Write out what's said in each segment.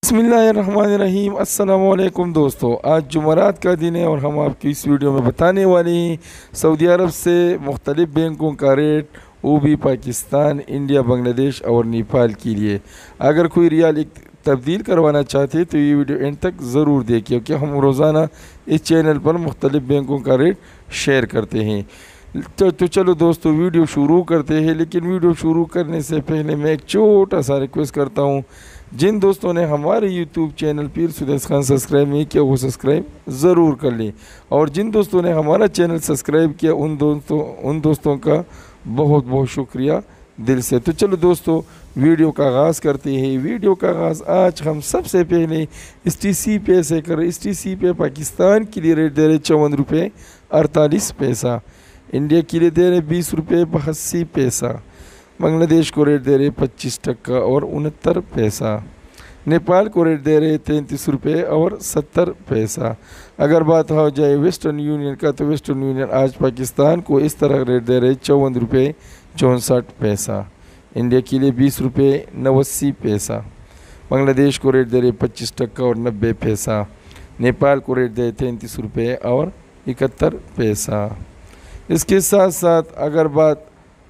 बिस्मिल्लाहिर्रहमानिर्रहीम। अस्सलामुअलैकुम दोस्तों, आज जुमरात का दिन है और हम आपकी इस वीडियो में बताने वाले हैं सऊदी अरब से मुख्तलिफ़ बैंकों का रेट, वो भी पाकिस्तान, इंडिया, बांग्लादेश और नेपाल के लिए। अगर कोई रियाल तब्दील करवाना चाहते हैं तो ये वीडियो एंड तक ज़रूर देखिए, क्योंकि हम रोज़ाना इस चैनल पर मुख्तलिफ़ बैंकों का रेट शेयर करते हैं। तो चलो दोस्तों, वीडियो शुरू करते हैं। लेकिन वीडियो शुरू करने से पहले मैं एक छोटा सा रिक्वेस्ट करता हूँ, जिन दोस्तों ने हमारे यूट्यूब चैनल पीर सुदैस खान सब्सक्राइब नहीं किया वो सब्सक्राइब ज़रूर कर लें, और जिन दोस्तों ने हमारा चैनल सब्सक्राइब किया उन दोस्तों का बहुत बहुत शुक्रिया दिल से। तो चलो दोस्तों, वीडियो का आगाज़ करते हैं। वीडियो का आगाज़ आज हम सबसे पहले STC पे से करें। STC पे पाकिस्तान के लिए रेट दे रहे 54 रुपये 48 पैसा, इंडिया के लिए दे रहे 20 रुपये 82 पैसा, बांग्लादेश को रेट दे रहे 25 टका और 69 पैसा, नेपाल को रेट दे रहे 33 रुपये और 70 पैसा। अगर बात हो जाए वेस्टर्न यूनियन का, तो वेस्टर्न यूनियन आज पाकिस्तान को इस तरह रेट दे रहे 54 रुपये 64 पैसा, इंडिया के लिए 20 रुपये 89 पैसा, बांग्लादेश को रेट दे रहे 25 टका और 90 पैसा, नेपाल को रेट दे 33 रुपये और 71 पैसा। इसके साथ साथ अगर बात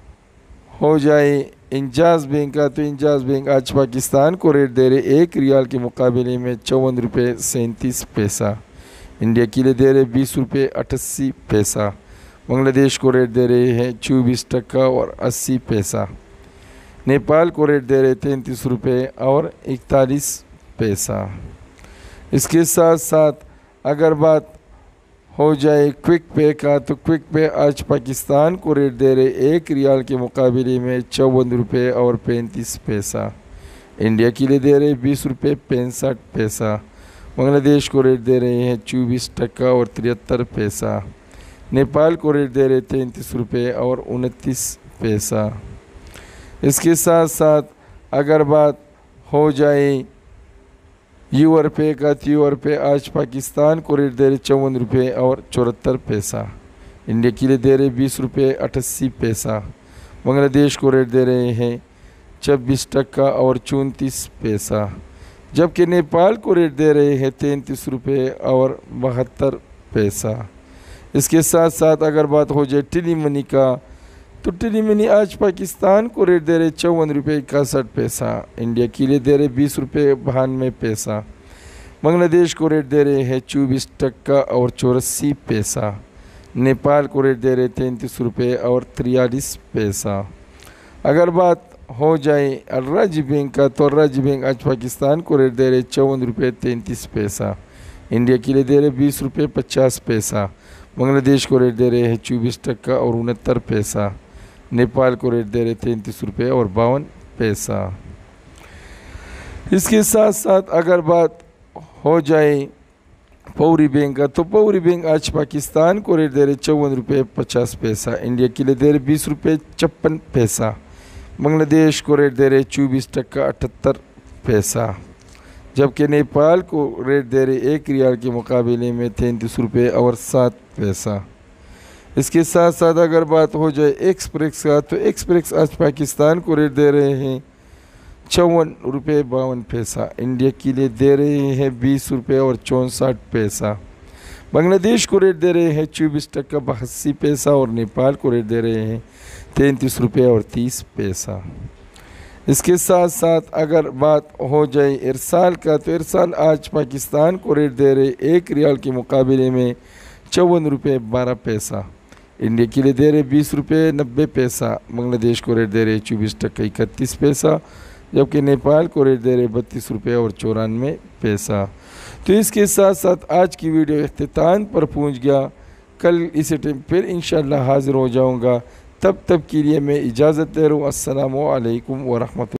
हो जाए इंजाज़ बैंक का, तो इंजाज़ बैंक आज पाकिस्तान को रेट दे रहे 1 रियाल के मुकाबले में 54 रुपये 37 पैसा, इंडिया के लिए दे रहे 20 रुपये 88 पैसा, बांग्लादेश को रेट दे रहे हैं 24 टका और 80 पैसा, नेपाल को रेट दे रहे 33 रुपये और 41 पैसा। इसके साथ साथ अगर बात हो जाए क्विक पे का, तो क्विक पे आज पाकिस्तान को रेट दे रहे 1 रियाल के मुकाबले में 54 रुपये और 35 पैसा, इंडिया के लिए दे रहे 20 रुपये 65 पैसा, बांग्लादेश को रेट दे रहे हैं 24 टका और 73 पैसा, नेपाल को रेट दे रहे 33 रुपये और 29 पैसा। इसके साथ साथ अगर बात हो जाए यूआर पे का, तो यूआर पे आज पाकिस्तान को रेट दे रहे 54 रुपये और 74 पैसा, इंडिया के लिए दे रहे 20 रुपये 88 पैसा, बांग्लादेश को रेट दे रहे हैं 26 टका और 34 पैसा, जबकि नेपाल को रेट दे रहे हैं 33 रुपये और 72 पैसा। इसके साथ साथ अगर बात हो जाए टेली मनी का, तो टेली मनी आज पाकिस्तान को रेट दे रहे 54 रुपये 61 पैसा, इंडिया के लिए दे रहे 20 रुपये 92 पैसा, बांग्लादेश को रेट दे रहे हैं 24 टका और 84 पैसा, नेपाल को रेट दे रहे 33 रुपये और 43 पैसा। अगर बात हो जाए अल-राजी बैंक का, तो अल-राजी बैंक आज पाकिस्तान को रेट दे रहे 54 रुपये 33 पैसा, इंडिया के लिए दे रहे 20 रुपये 50 पैसा, बांग्लादेश को रेट दे रहे हैं 24 टका और 69 पैसा, नेपाल को रेट दे रहे 33 रुपये और 52 पैसा। इसके साथ साथ अगर बात हो जाए पौरी बैंक का, तो पौरी बैंक आज पाकिस्तान को रेट दे रहे 54 रुपये 50 पैसा, इंडिया के लिए दे रहे 20 रुपये 56 पैसा, बांग्लादेश को रेट दे रहे 24 टका 78 पैसा, जबकि नेपाल को रेट दे रहे 1 रियाल के मुकाबले में 33 रुपये और 7 पैसा। इसके साथ साथ अगर बात हो जाए एक्सप्रेस का, तो एक्सप्रेस आज पाकिस्तान को रेट दे रहे हैं 54 रुपये 52 पैसा, इंडिया के लिए दे रहे हैं 20 रुपये और 64 पैसा, बांग्लादेश को रेट दे रहे हैं 24 टका 82 पैसा और नेपाल को रेट दे रहे हैं 33 रुपये और 30 पैसा। इसके साथ साथ अगर बात हो जाए इरसाल का, तो इरसाल आज पाकिस्तान को रेट दे रहे 1 रियाल के मुकाबले में 54 रुपये 12 पैसा, इंडिया के लिए दे रहे 20 रुपये 90 पैसा, बांग्लादेश को रेट दे रहे 24 टका 31 पैसा, जबकि नेपाल को रेट दे रहे 32 रुपये और 94 पैसा। तो इसके साथ साथ आज की वीडियो इख्तिताम पर पहुंच गया। कल इसी टाइम फिर इंशाअल्लाह हाज़िर हो जाऊंगा। तब के लिए मैं इजाज़त दे रहा हूँ। अस्सलामु अलैकुम व रहमतुल्लाह।